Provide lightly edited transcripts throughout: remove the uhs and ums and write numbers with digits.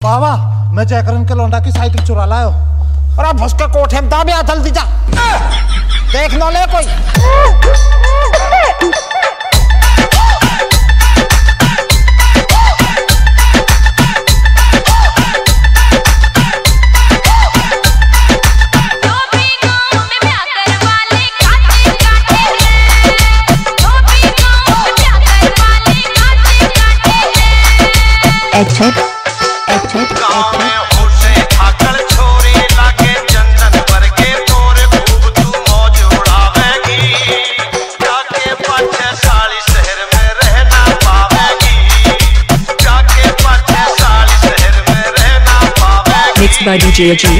पावा मैं जयकरण के लौंडा की साइकिल चुरा लायो। और अब उसके कोठे में दाबे जल्दी जा, देख लो ले कोई। Aichher, गाँव में होशे आकल छोरी लागे चंदन पर के तोरे खूब तू मौज उड़ावेगी। जाके पाछे साली शहर में रहना पावेगी। जाके पाछे साली शहर में रहना पावेगी। mixed by DJ Ajeet.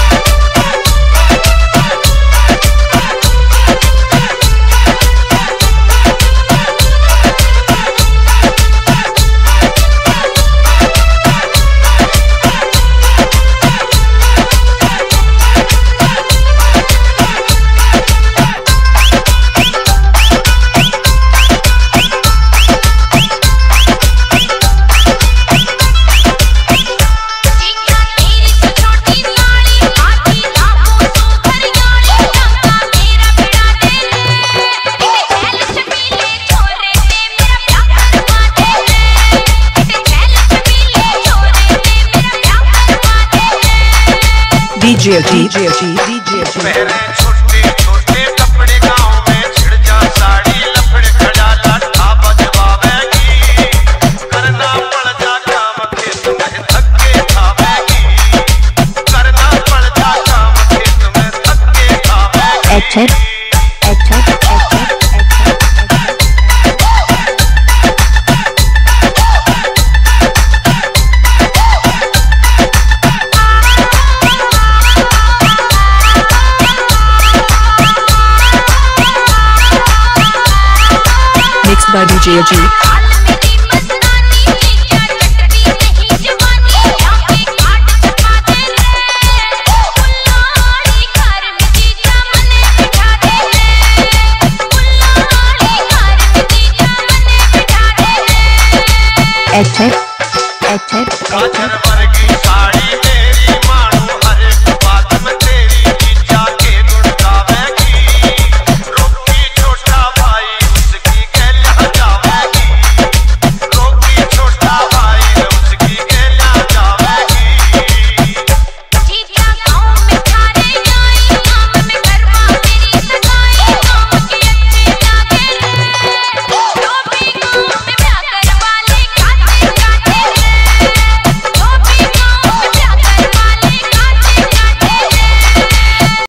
DJ Ajeet. मेरे छोटे छोटे कपड़े गाँव में छिड़ जा साड़ी लफड़े खड़ा लाठा बजवावेगी। करना पड़ जा काम खेत में धक्के खावेगी। करना पड़ जा काम खेत में धक्के खावेगी। Aichher. Mixed by DJ Ajeet. गाजर वर्गी साड़ी